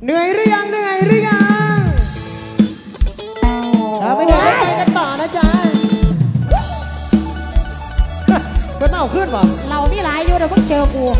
เหนื่อยหรือยังเหนื่อยหรือยังเราไม่เหนื่อยไปกันต่อนะจ๊ะก็เน่าขึ้นวะเรามีหลายอยู่เดี๋ยวเพิ่งเจอกู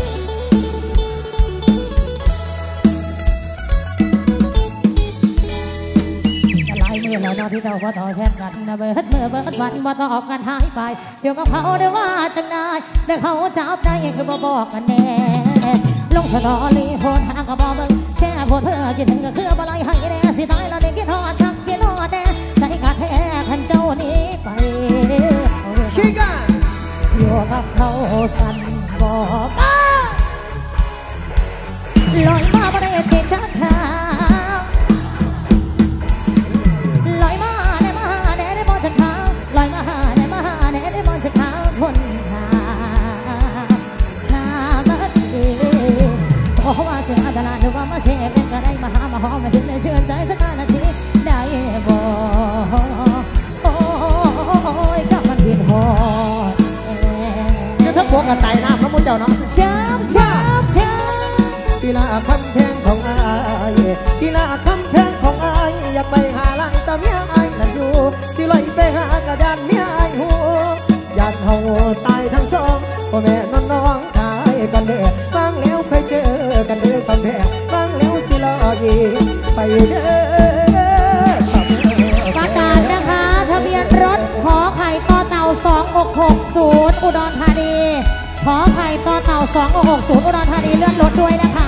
แล้วนอที่เราว่าต่อแชทกันนะเบิดเมื่อเบิดวันว่าตอบกันหายไปเดี๋ยวกับเขาเดี๋ยวว่าจังได้เดี๋ยวเขาจับได้คือบอกกันแน่ลงสตอรี่โพสหางก็บอกมึงแช่โพสเพื่อกินถึงก็คือบ่ลอยให้แน่สิตายแล้วเด็กกินทอดทักกินทอดแน่ใจกะแท้ขันเจ้านี้ไปชิกันอยู่กับเขาสั่นบอกลอยมาบ่ได้ติดชักขาลอยมาได้มาได้ได้มองจากเขาลอยมาได้มาได้ได้มองจากเขาคนหาชาบัดดีเพราะว่าเสียตลาดหรือว่ามาเสียเป็นก็ได้มาหามาหอมมาเห็นได้เชื่อใจสักนาทีได้บอกโอ้ยก็มันผิดหอดจะทักพวกกันไต่น้ำน้ำมันเจ้าเนาะชับทีละคำแพงของอายทีละคำแพงของอายอยากไปหาลังแต่เมียอายนั่นอยู่สิลอยไปหากระดานเมียอายหูญาติเฮาตายทั้งสองพ่อแม่น้องตายกันเด้อบางแล้วเคยเจอกันเด้อคำแพงบางแล้วสิลอยไปเด้อประกาศนะคะทะเบียนรถขอไข่ต่อเต่า2660อุดรธานีขอไข่ต่อเต่า2660อุดรธานีเลื่อนรถด้วยนะคะ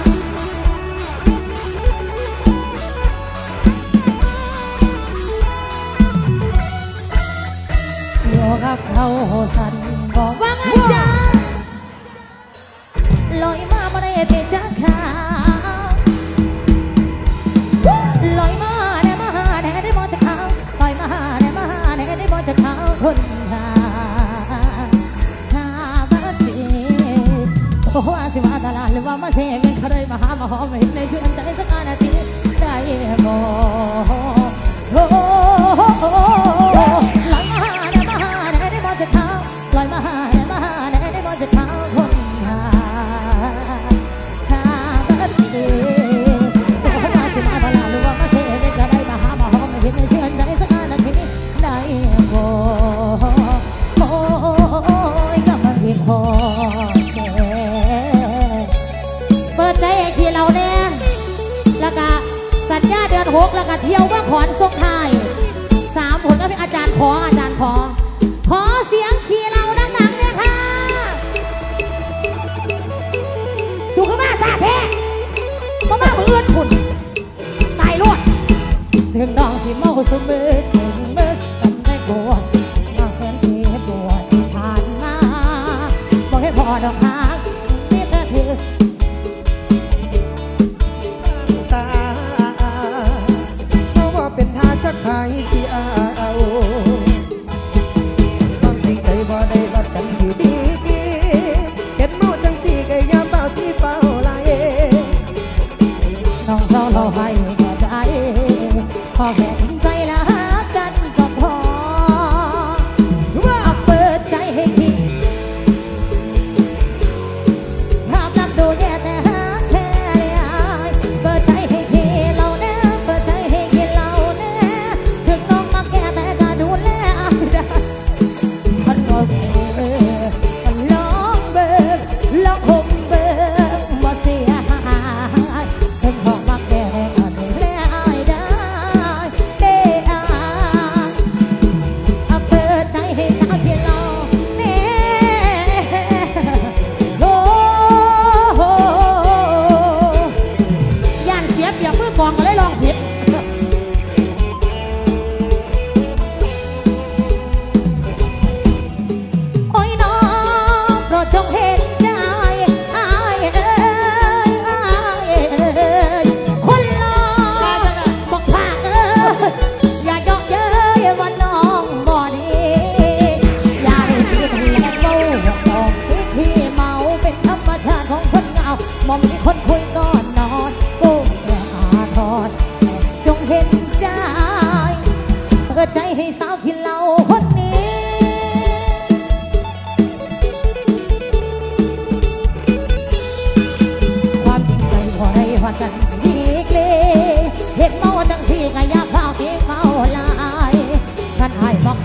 อยู่กับเขาสั่นบอกว่าไงจ๊ะลอยมาบ่ได้ติดจักขาลอยมาได้มาได้มองจากเขาลอยมาได้มาได้มองจากเขาคนหาชาบัดดีเพราะว่าสิว่าตลาดหรือว่ามาเสียเงินเขาเลยมาหามาหอมเห็นในเชื่อใจสักนาทีได้บอกโอ้ลอยมาได้มาได้มองจากเขาลอยมาได้มาได้มองจากเขาคนหาชาบัดดีเพราะว่าสิว่าตลาดหรือว่ามาเสียเงินเขาเลยมาหามาหอมเห็นในเชื่อใจสักนาทีได้บอกโอ้ยก็มันผิดหอเปิดใจให้ที่เราแน่แล้วก็สัญญาเดือน6แล้วก็เที่ยวว่าขอนส่งท้าย3 ผลก็เป็นอาจารย์ขอเสียงขี่เราดังๆเนี่ยค่ะสุขมาซาเทมามืออื่นผุ่นตายรวดถึงดองสิเมาสมือถึงเมื่อกันได้ปวดน้องแสนเจ็บปวดผ่านมาบอกให้พอดอกฮักนี่แต่เธอเพราะว่าเป็นท่าชักไทยสิเอาความจริงใจบ่ได้รัดกันที่ดีเห็นเมาจังสี่ก็ยามเบาที่เฝ้าไล่น้องเศร้าเราให้ก็ได้พอแค่ถึงใจละฮักกันก็พอเปิดใจให้คิดภาพลักษณ์ดูแย่แต่ฮักแท้เปิดใจให้คิดเราแน่เปิดใจให้คิดเราแน่ถึงต้องมาแก้แต่ก็ดูแลได้มันก็เสียมันลองเบิกลองคมเบิกว่าเสียหายถึงบอกมาแก้ก็ดูแลได้เด้อเปิดใจให้สาวคิดเราแน่โอ้โหย่านเสียเปรียบมือกองก็เลยลองผิดโอ้ยน้องโปรดจงเห็นใจอายเอ้ยคนรอบอกพาอย่าเยาะเย้ยว่าน้องบ่ดีอย่าได้คิดแล้เมาน้องที่เมาเป็นธรรมชาติของคนเงามอมมีคนคุยก่อนนอนโอ้อาทอดจงเห็นใจเปิดใจให้สาวกินเหล้าคนนี้ความจริงใจพอได้ว่ากันจะดี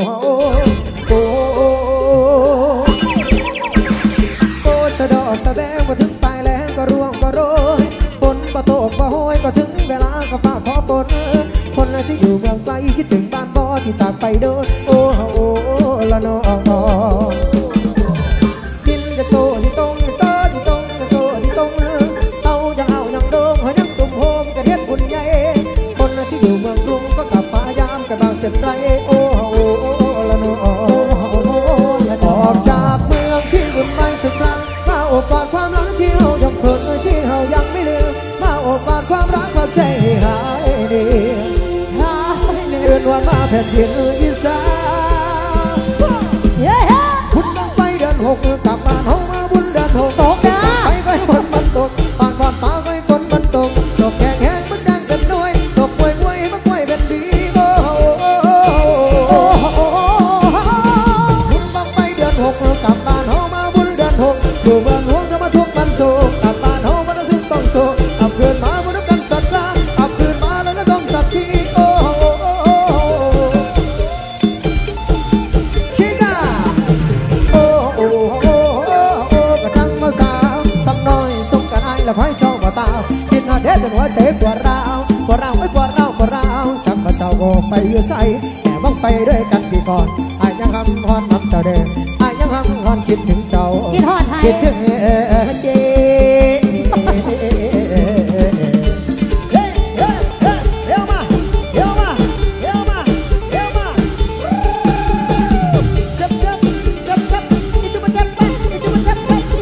โอ้โอ้จะดอกแสดงว่าถึงปลายแรงก็ร่วงก็โรยฝนประตกประโหยก็ถึงเวลาก็ฝากขอฝนคนที่อยู่เมืองไกลคิดถึงบ้านบ่ที่จากไปโดนโอ้โอ้ละน้องกินจะโตที่ตรงจะโตที่ตรงจะโตที่ตรงเอายังโดงเขายังตุ่มโฮมกระเทียนบุญใหญ่คนที่อยู่เมืองกรุงก็กลับมายามกันบางเป็นไรโอ้โอ้ละน้องออกจากเมืองที่วุ่นวายสักครั้งมาโอบกอดความรักที่เฮายังเพลินที่เฮายังไม่ลืมมาโอบกอดความรักความใจหายดีเดือนวันมาแผ่นดินอีสานบุญบังไฟเดือน6กลับบ้านเฮามาบุญเดือน6ตกไปก็ฝนมันตกปานก่อนฟ้าก็ฝนมันตกตกแห้งแห้งมันจังกันน้อยตกป่วยป่วยมันป่วยเป็นดีโอ้บุญบังไฟเดือน6กลับบ้านเฮามาบุญเดือน6อยู่เมืองหลวงจะมาทุกข์มันโศกกลับบ้านเฮามาต้องโศกกลับคืนมาบุญกันสักครั้งกลับคืนมาแล้วต้องสักทีคอยชอบว่าตากินหาเด็ดจนหัวใจปวดร้าวปวดร้าวไอ้ปวดร้าวปวดร้าวจับพระเจ้าโอไปอยู่ใส่แก่บ้องไปด้วยกันปีก่อนอายยังหำฮอนน้ำเจ้าเดินอายยังหำฮอนคิดถึงเจ้าคิดฮอนไทยคิดถึงเจเดี๋ยวมาเดี๋ยวมาเดี๋ยวมาเดี๋ยวมาเช็บเช็บเช็บเช็บอีจุ๊บเช็บไปอีจุ๊บเช็บเช็บ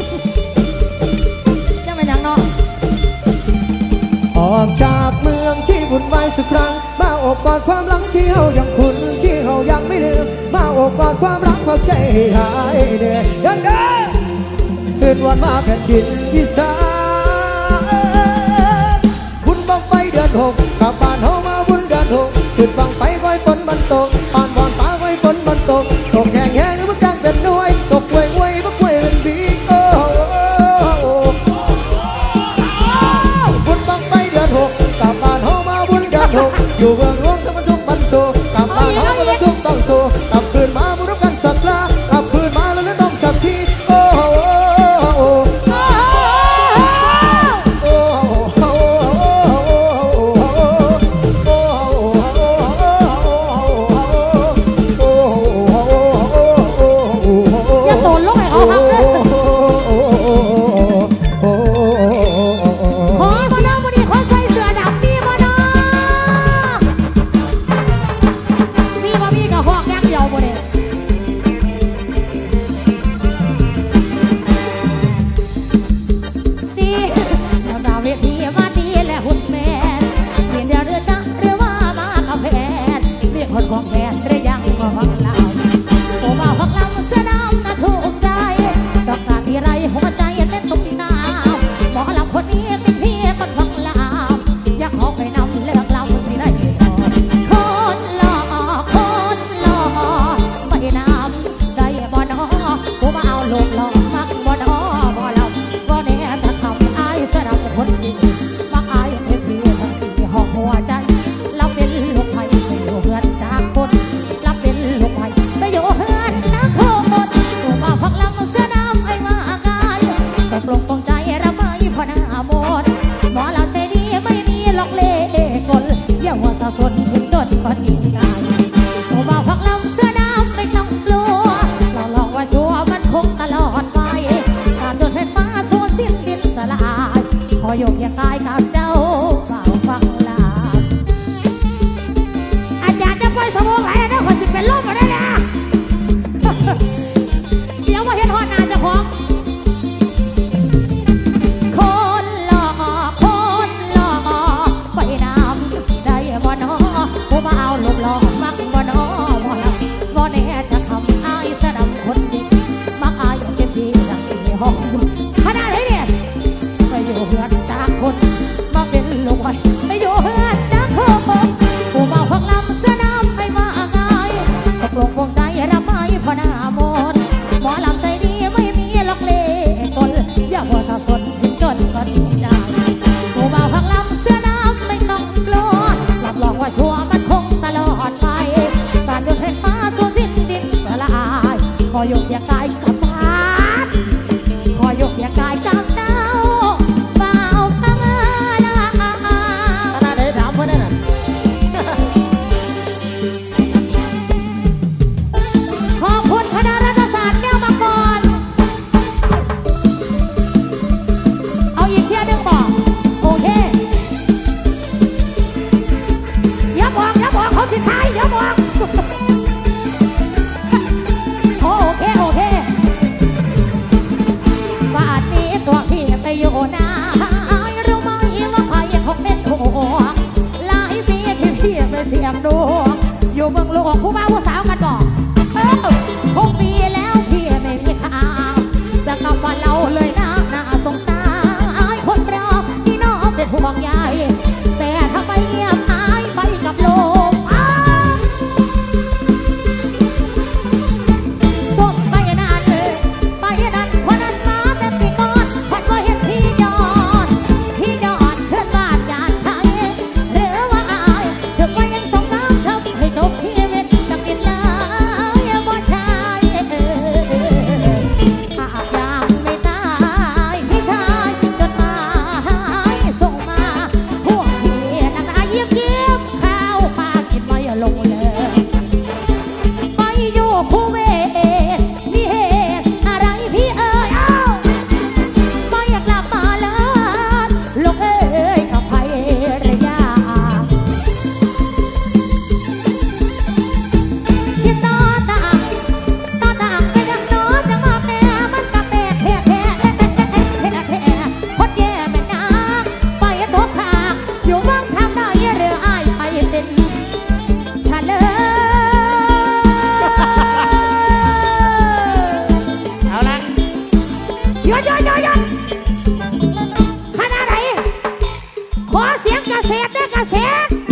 ออกจากเมืองที่วุ่นวายสักครั้งมาโอบกอดความหลังที่เฮายังคุ้นที่เฮายังไม่ลืมมาโอบกอดความรักความใจหายเดือดดังเดินคืนวันมาแผ่นดินอีสานบุญบังไฟเดือน6กลับบ้านเฮามาบุญเดือน6ชุดบังไฟก้อยฝนมันตกปานก่อนฟ้าก้อยฝนมันตกตกแห้งแห้งมันจังเป็นน้อยตกป่วยป่วยมันป่วยเป็นบีกลับบ้านเฮามาบุญเดือน6อยู่เมืองหลวงทั้งมันทุกมันโศกกลับบ้านเฮาก็ต้องทุกต้องโศกกลับคืนมาบุญกันสักครั้งกลับคืนมาแล้วต้องสักทีโอ้โอ้โอ้อยู่เคียงกายกับเจ้าเฝ้าฟังลาอาจารย์จะปล่อยสมองไหลนะคนสิเป็นลมมาได้นะเดี๋ยวมาเห็นหอนาจะของคนหล่อไปน้ำสิได้บ่นอผู้มาเอาลูกหล่อมักบ่นอบ่หลับบ่แน่จะคำอายสะดำคนดีมักอายเก็บดีดังสีห้องขนาดไหนเนี่ยไปอยู่เพื่อนจากคนมาเป็นลูกไว้ไปอยู่เพื่อนจากคนผู้มาฟังลำเสื้อน้ำไอ้มาง่ายตกลงวงใจรับไม่พอหน้าหมดหมอลำใจดีไม่มีล็อกเล่กลอย่ามัวสะสนถึงจนก็ดีใจผู้มาฟังลำเสื้อน้ำไม่ต้องกลัวรับรองว่าชัวมันคงตลอดไปการจนให้ฟ้าสูญสิ้นดินสลายขออยู่เคียงกายกับบ้านขออยู่เคียงกายกับเจ้าเฝ้าฟังลาขนาดไหนถามเพื่อนน่ะขอบคุณคณะรัฐศาสตร์แก้วมังกรเอาอีกเที่ยวนึงบอกโอเคอย่าบอกเขาสิท้ายอย่าบอกโอเคบ้านนี้ตัวพี่ไปอยู่นารู้ไหมว่าใครเขาเป็นหัวหลายปีที่พี่ไปเสี่ยงดวงอยู่เมืองหลวงผู้บ่าวผู้สาวกันบอก6 ปีแล้วพี่ไม่มีข่าวจะกลับมาเล่าเลยนะน่าสงสารคนเราที่น้องเป็นห่วงใยแต่ทำไมเงียบหายไปกับโลกส่งไปนั่นคนนั้นมาแต่ปีก่อนพัดว่าเห็นพี่ยอดเพื่อนบ้านญาติใครหรือว่าอายถึงว่ายังสงน้ำทำให้จบชีวิตจำกินเลยบ่ใช่หากยังไม่ตายพี่ชายจดหมายส่งมาพวกพี่นักหนาเยี่ยมข้าวปลากินไม่ลงเลยไปอยู่คูเวตมีเหตุอะไรพี่เอ๋ยไม่อยากกลับมาเลยลูกเอ๋ยอภัยระยะคิดต่อต่างเป็นอย่างน้อยจะมาแม่มันกับแม่แท้คนแย่แม่น้ำไปตัวขาอยู่บ้างทางได้เรืออ้ายไปเป็นเฉลยเอาละหยุดขนาดไหนขอเสียงเกษตรได้เกษตร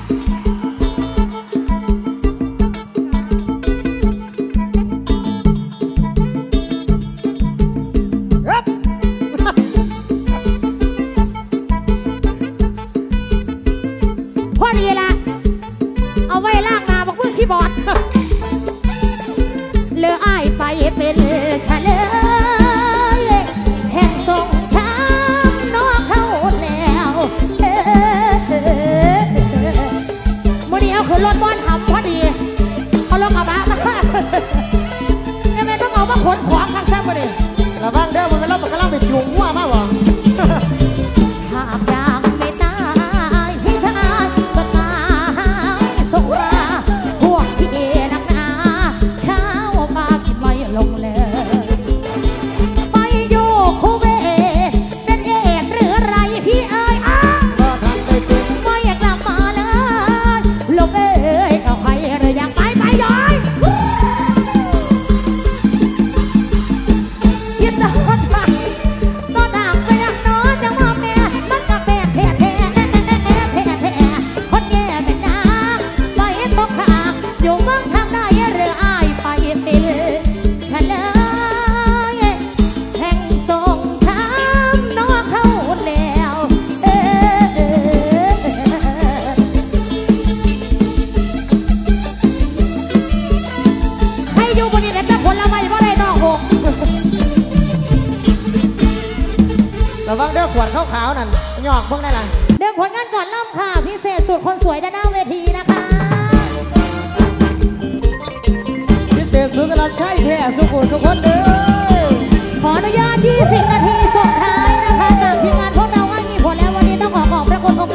พอดีละเอาไว้ล่างหน้าบอกมือคีย์บอร์ดเลืออ้ายไปเป็นเฉลยแห่งสงครามน้องเขาแล้วมื่อนี้เอาขึ้นรถบ้านทำพอดีเอาลงกระบะมาไม่ต้องเอามาขนของข้างซ้ำมาดิระวังเด้อมันเป็นรถมันกำลังไปจุงหัวมากวะหากยังไม่ตายพี่ชายจดหมายส่งมาพวกพี่นักหนาข้าวปลากินไม่ลงเลยไปอยู่คูเวตเป็นเอดหรืออะไรพี่เอ๋ยไม่อยากกลับมาเลยลูกเอ๋ยเอาใครหรือยังไปย้อยคิดนอนมาก็ต่างไปอย่างน้อยจังว่าแม่มันกับแม่แท้คนแย่เป็นน้ำไปตกขาอยู่เมืองทางได้เรืออ้ายไปเป็นเฉลยแห่งสงครามน้องเขาแล้วใครอยู่บนนี้เนี่ยจะผลไม้บ่ได้ดอกหกระวังเด้อขวดขาวๆนั่นหยอกพวกนั่นล่ะเดืองผลงานก่อนเริ่มค่ะพิเศษสุดคนสวยด้านหน้าเวทีนะคะพิเศษสุดสำหรับชายแท้สุขุมสุขคนเด้อขออนุญาต20 นาทีสุดท้ายนะคะจากทีมงานพวกเราว่างี้ผ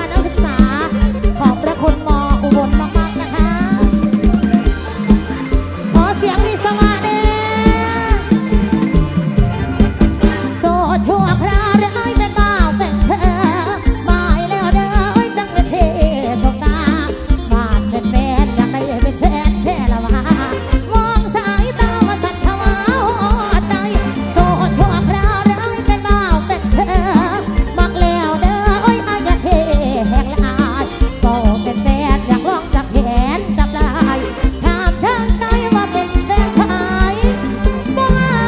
การนักศึกษาขอบพระคุณม.อุบลมากๆนะคะขอเสียงวิศวะเด้โซ่ชั่วคราวเอ้ยเป็นบ่าวเป็นเธอมาแล้วเด้อจังเป็นเทสงตาบ้านเป็นแม่อยากได้เป็นแฟนแท้ละว่ามองสายตามาสั่นทว่าใจโซ่ชั่วคราวเอ้ยเป็นบ่าวเป็นเธอมักแล้วเด้อโอ้ยอาอย่าเทแหกลายก็เป็นแฟนอยากลองจับแขนจับลายถามทางใจว่าเป็นแฟนใครบ่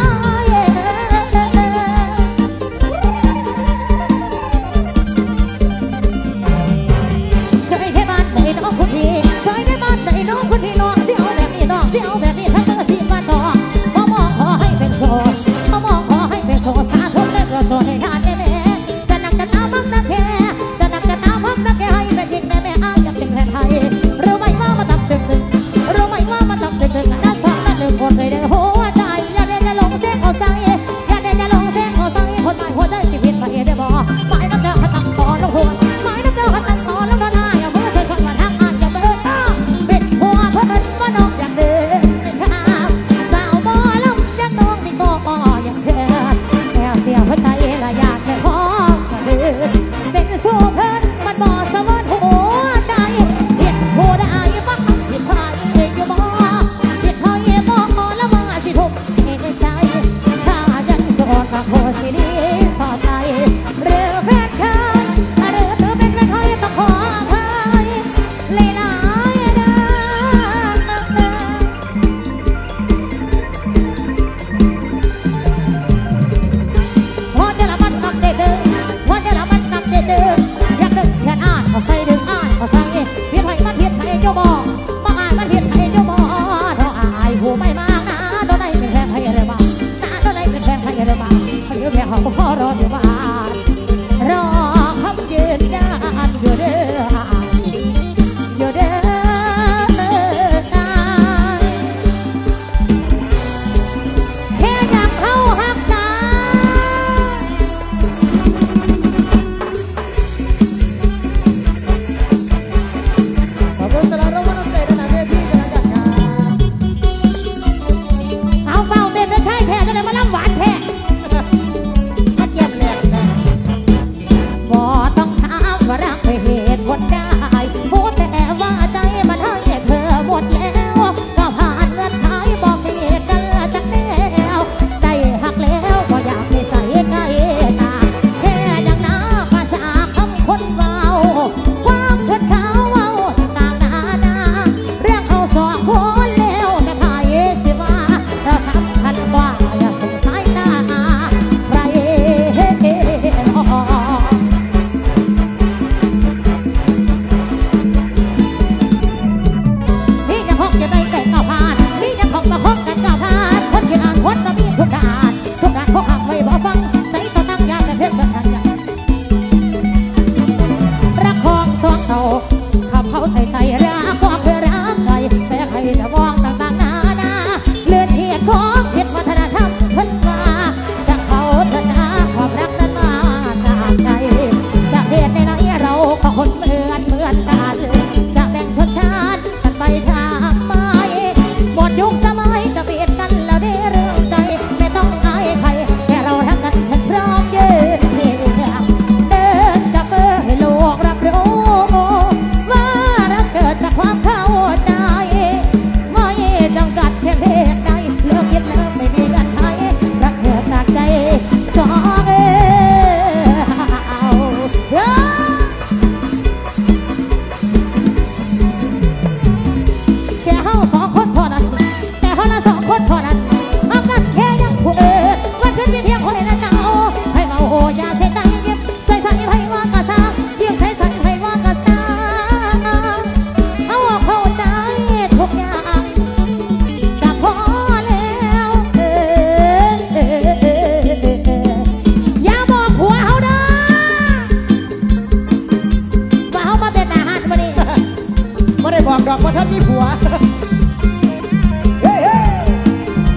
เคยได้บ้านไหนน้องคุณพี่เคยได้บ้านไหนน้องคุณพี่น้องเสียวแบบนี้น้องเสียวแบบนี้ถ้าเธอสิมาต่อมามองขอให้เป็นโสดมามองขอให้เป็นโสดสาธุเล่นกระโสดให้ทานได้แม่จะนักจะน้ำพักนักแค่จะนักจะน้ำพักนักแค่ให้เป็นยิงได้แม่อ้างอยากเป็นแฟนไทยรู้ไหมว่ามาทำดึกดึกรู้ไหมว่ามาทำดึกดึกด้านสองด้านหนึ่งคนเลยเด้อหัวใจอย่าเดินอย่าลงเส้นขอสั่งอย่าเดินอย่าลงเส้นขอสั่งคนหมายหัวใจสิบินไปได้บ่หมายน้ำเจ้าขัดตั้งต่อลงหัวหมายน้ำเจ้าขัดตั้งต่อลงหน้าอย่ามือใส่ส่วนมาทางอ่านอย่าเบิกเป็นหัวเพิ่นว่าน้องอยากเดินข้ามสาวบ่ลำยังน้องนี่ก็ยังเธอแค่เสียหัวใจละอยากแค่ขอกระเดินเป็นสู้เพิ่นมันบ่สะเวิร์นหัวใจเพียงผู้ใดบ้างผิดพลาดอยู่บ่ผิดพลาดบ่แล้วว่าสิทุกข์ในใจถ้ายังโสดก็โคสิดีต่อใจหรือแฟนเธอหรือเป็นแฟนใครต้องขออภัยหลายๆเด้อพอจะละมันนำเด้อพอจะละมันนำเด้ออยากดึงแขนอ่านเขาใส่ดึงอ่านเขาสั่งเพียรไทยมันเพียรไทยเจ้าบ่มาอ่านมันเพียรไทยเจ้าบ่เท่าอายหูไม่มากนะโดนได้เป็นแฟนไทยอะไรบ้างนะโดนได้เป็นแฟนไทยอะไรบ้างเขาอยู่แค่เขาพอรออยู่บ้านรอคำยืนยันอยู่เด้ออยู่เด้อแค่อยากเข้าหักตาขอบคุณสำหรับรางวัลน้ำใจด้านหน้าเวทีกันแล้วกันครับเอาเฝ้าเต้นแล้วใช่แท้จะได้มาล่ำหวานแท้มาเก็บแหลกนะบ่ต้องถามว่ารักไปเหตุผลได้พูดแต่ว่าใจมันให้เธอหมดแล้วก็ผ่านเงื่อนไขบอกมีกันละจักแนวได้หักแล้วก็อยากไปใส่ใกล้ตาแค่ดังน้ำภาษาคำคนเบาความเขินเขาเบาต่างๆนานาเรื่องเขาสองคนแล้วแต่ใครสิว่าเราสำคัญกว่าอย่าสงสัยหน้าใครนี่จะพกจะได้แต่งก้าวผ่านนี่จะพกมาพกกันก้าวผ่านคนที่อ่านคนจะมีทุกด้านพกหักไว้บ่ฟังใจต่อตั้งยามแต่เพชรกันทันยังรักของสองเขาขับเขาใส่ใจรักก็คือรักใครแต่ใครจะมองต่างๆนานาเลื่อนเหตุของผิดวัฒนธรรมเพิ่นว่าช่างเขาเถอะนะความรักนั้นมาจากใจจากเหตุในเราก็คนเหมือนกันจะแบ่งชนชาติกันไปทางไม้หมดยุคสมัยจะเปลี่ยนกันแล้วได้เรื่องใจไม่ต้องอายใครแค่เรารักกันฉันพร้อมยืนเพียงเดินจับมือให้โลกรับรู้ว่ารักเกิดจากความเข้าใจไม่จำกัดแค่เพศใดเลิกคิดเลิกไม่มีกันไทยรักเกิดจากใจสองแค่เฮาสองคนเท่านั้นแต่เฮาละสองคนเท่านั้นเอากันแค่ยังผู้อื่นว่าขึ้นมีเพียงคนละเก่าให้เมาโอยาเสียใจยิ้มใส่ให้ว่ากะซ่ายิ้มใส่ให้ว่ากะซ่าเอาเข้าใจทุกอย่างก็พอแล้วอย่าบอกผัวเฮาเด้อว่าเฮามาเป็นอาหารมื้อนี้ไม่ได้บอกดอกว่าท่านมีผัว เฮ้ยเฮ้ย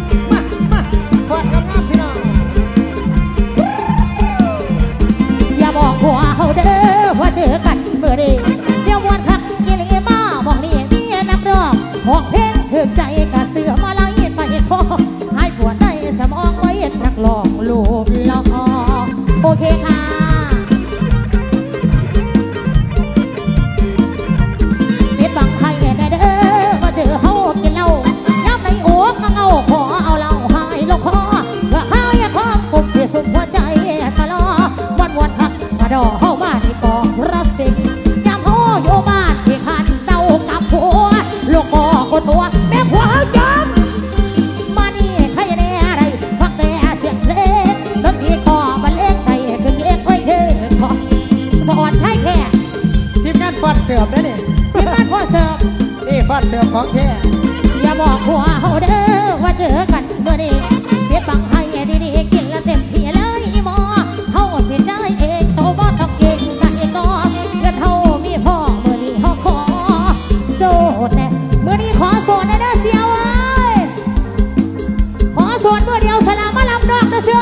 เสื้อของแท้อย่าบอกผัวเฮาเด้อว่าเจอกันเมื่อนี้เฮ็ดบังให้ดีๆกินละเต็มที่เลยหมอเฮาสิใจเองโตบ่ต้องเก่งใจต่อเงินเฮามีพ่อเมื่อนี้เฮาขอโสดแน่เมื่อนี้ขอโสดแน่เด้อเสียวเอ้ยขอโสดเมื่อเดียวสลามมาลำดอกเด้อเสือ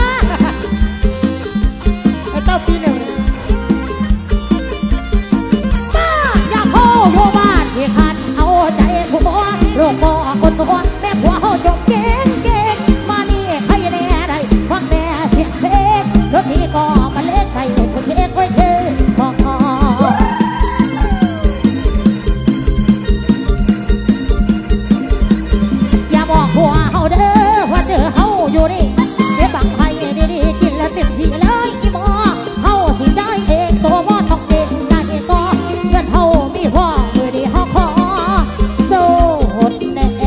ไอ้เต้าปีหนึ่งมาอยากโหอยู่บ้านที่คันเอาใจผัวโลกบ่คนหัวแม่ผัวเฮาจบเก่งมานี่ใครแน่ได้ฟังแต่เสียงเพลงรถนี้ก็มาเล่นไปคนเพลงโอ้ยเธอบอกอย่าบอกผัวเฮาเด้อว่าเจอเฮาอยู่นี่เฮ็ดบังให้ดีๆกินแล้วเต็มที่เลยอีหมอเฮาสิใจเองตัวบ่ต้องเก่งได้ก็เงินเฮามีพ่อมือดีเฮาขอโสดแน่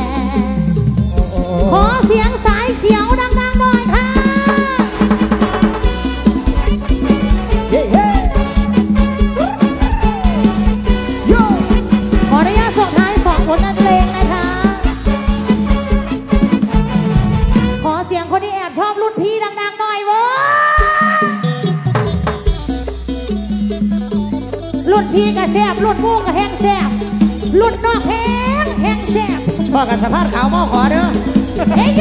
ขอเสียงสายเขียวดังๆหน่อยค่ะขออนุญาตส่งท้าย2 ผลงานเพลงนะคะขอเสียงคนที่แอบชอบรุ่นพี่ดังๆหน่อยเว้ยรุ่นพี่ก็แซ่บรุ่นมู่ก็แห้งแซ่บรุ่นนอกแห้งแซ่บพ่อกันสะพานขาวมอขอเด้อเฮ้ย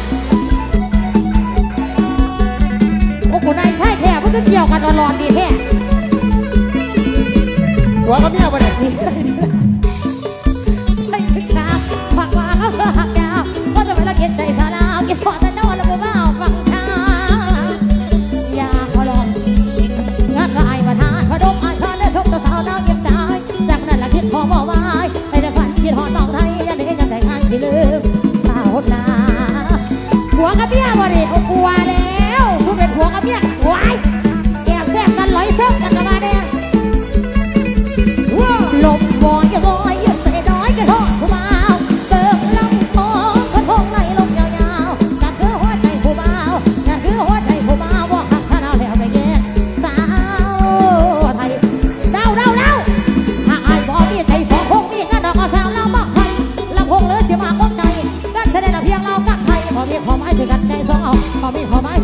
โอ้โหนายใช่แท้เพิ่งเกี่ยวกันร้อนๆดีแท้หัวกับเมียบ่เนี่ยไม่ถึงช้าผักว่าก็ผักยาวว่าจะไปละกินใจสาลากินพอแต่เจ้าละบ่เบาฟังทางอย่าขอลองงานก็ไอ้ประธานพระดมอาชาได้ชมตัวสาวดาวเยี่ยมใจจากนั้นละคิดพอบ่ไหวไอ้ได้ฝันคิดหอดบอกไทยยันเห็นยันแต่งงานสิลืมสาวนาหัวกับเมียบ่ดิโอ้กลัวแล้วสู้เป็นหัวกับเมียไว้แอบแซ่บกันลอยเซิร์ฟกันกันมาเนี่ยลมวอยยังวอยยืดใส่น้อยกระทอกผู้บ่าวเบิกลำคอกระทงไหลลงยาวๆนั่นคือหัวใจผู้บ่าวนั่นคือหัวใจผู้บ่าวว่าหักสาวแล้วไปแย่สาวไทยเดาหากไอ้บ่มีใจสองคงมีงานดอกเอาสาวเราบอกไทยลำพงเหลือเสียมากกว่าใจกันแสดงเพียงเรากับไทยพอมีความหมายสิกันใจสองเอาพอมีความหมาย